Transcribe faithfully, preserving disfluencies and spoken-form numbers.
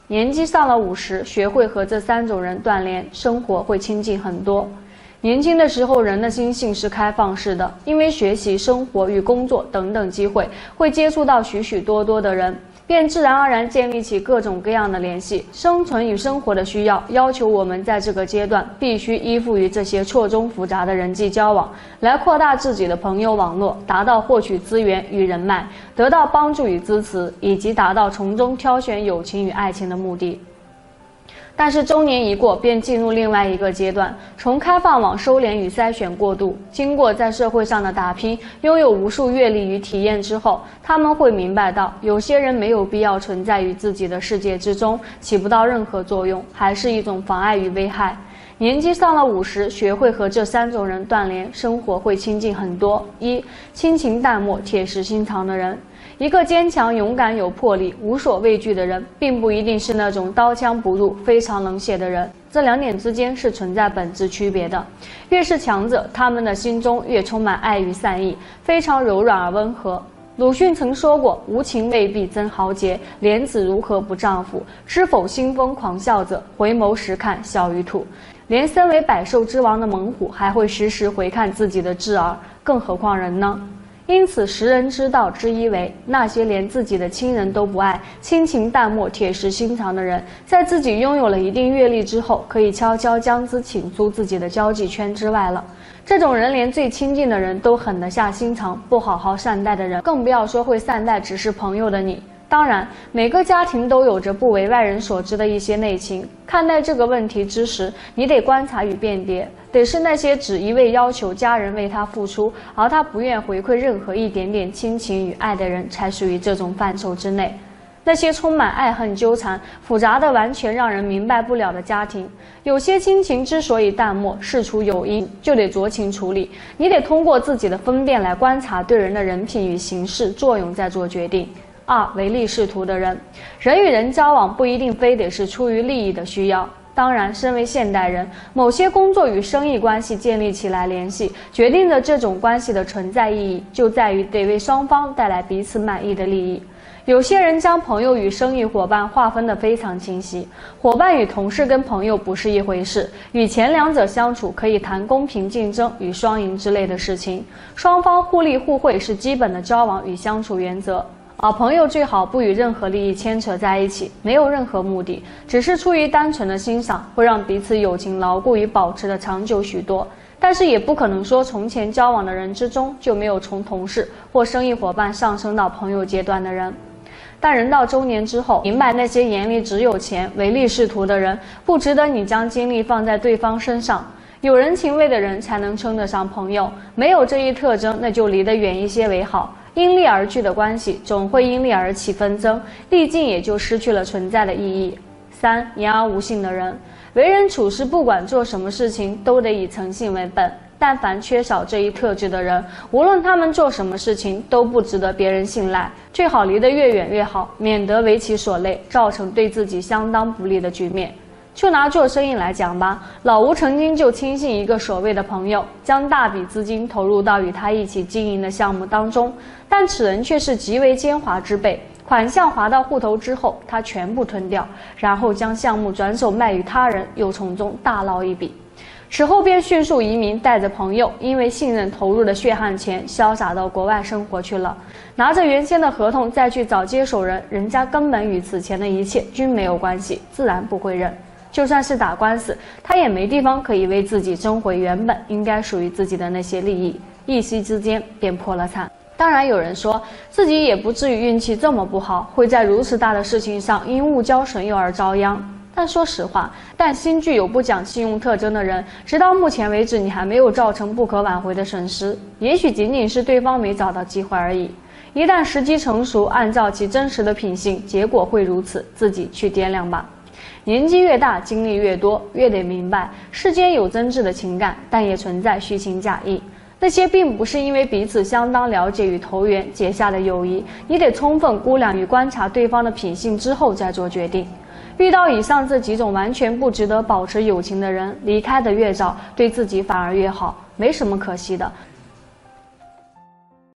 年纪上了五十，学会和这三种人断联，生活会清静很多。年轻的时候，人的心性是开放式的，因为学习、生活与工作等等机会，会接触到许许多多的人，便自然而然建立起各种各样的联系。生存与生活的需要，要求我们在这个阶段必须依附于这些错综复杂的人际交往，来扩大自己的朋友网络，达到获取资源与人脉，得到帮助与支持，以及达到从中挑选友情与爱情的目的。但是中年一过，便进入另外一个阶段，从开放往收敛与筛选过渡。经过在社会上的打拼，拥有无数阅历与体验之后，他们会明白到，有些人没有必要存在于自己的世界之中，起不到任何作用，还是一种妨碍与危害。年纪上了五十，学会和这三种人断联，生活会清静很多。一、亲情淡漠、铁石心肠的人。一个坚强、勇敢、有魄力、无所畏惧的人，并不一定是那种刀枪不入、非常冷血的人。这两点之间是存在本质区别的。越是强者，他们的心中越充满爱与善意，非常柔软而温和。鲁迅曾说过：“无情未必真豪杰，莲子如何不丈夫？知否兴风狂笑者，回眸时看笑于土。”连身为百兽之王的猛虎，还会时时回看自己的稚儿，更何况人呢？因此，识人之道之一为，那些连自己的亲人都不爱、亲情淡漠、铁石心肠的人，在自己拥有了一定阅历之后，可以悄悄将之请出自己的交际圈之外了。这种人连最亲近的人都狠得下心肠，不好好善待的人，更不要说会善待只是朋友的你。当然，每个家庭都有着不为外人所知的一些内情。看待这个问题之时，你得观察与辨别，得是那些只一味要求家人为他付出，而他不愿回馈任何一点点亲情与爱的人，才属于这种范畴之内。那些充满爱恨纠缠、复杂的完全让人明白不了的家庭，有些亲情之所以淡漠，事出有因，就得酌情处理。你得通过自己的分辨来观察对人的人品与行事作用，再做决定。二、唯利是图的人。人与人交往不一定非得是出于利益的需要。当然，身为现代人，某些工作与生意关系建立起来联系，决定着这种关系的存在意义，就在于得为双方带来彼此满意的利益。有些人将朋友与生意伙伴划分得非常清晰，伙伴与同事跟朋友不是一回事，与前两者相处可以谈公平竞争与双赢之类的事情，双方互利互惠是基本的交往与相处原则。而朋友最好不与任何利益牵扯在一起，没有任何目的，只是出于单纯的欣赏，会让彼此友情牢固与保持的长久许多。但是也不可能说从前交往的人之中就没有从同事或生意伙伴上升到朋友阶段的人。但人到中年之后，明白那些眼里只有钱、唯利是图的人，不值得你将精力放在对方身上。有人情味的人才能称得上朋友，没有这一特征，那就离得远一些为好。因利而聚的关系，总会因利而起纷争，历尽也就失去了存在的意义。三、言而无信的人。为人处事，不管做什么事情，都得以诚信为本。但凡缺少这一特质的人，无论他们做什么事情，都不值得别人信赖。最好离得越远越好，免得为其所累，造成对自己相当不利的局面。就拿做生意来讲吧，老吴曾经就轻信一个所谓的朋友，将大笔资金投入到与他一起经营的项目当中，但此人却是极为奸猾之辈。款项划到户头之后，他全部吞掉，然后将项目转手卖与他人，又从中大捞一笔。此后便迅速移民，带着朋友因为信任投入的血汗钱，潇洒到国外生活去了。拿着原先的合同再去找接手人，人家根本与此前的一切均没有关系，自然不会认。就算是打官司，他也没地方可以为自己争回原本应该属于自己的那些利益，一夕之间便破了产。当然有人说自己也不至于运气这么不好，会在如此大的事情上因误交损友而遭殃。但说实话，但新具有不讲信用特征的人，直到目前为止你还没有造成不可挽回的损失，也许仅仅是对方没找到机会而已。一旦时机成熟，按照其真实的品性，结果会如此，自己去掂量吧。年纪越大，经历越多，越得明白世间有真挚的情感，但也存在虚情假意。那些并不是因为彼此相当了解与投缘结下的友谊，你得充分估量与观察对方的品性之后再做决定。遇到以上这几种完全不值得保持友情的人，离开的越早，对自己反而越好，没什么可惜的。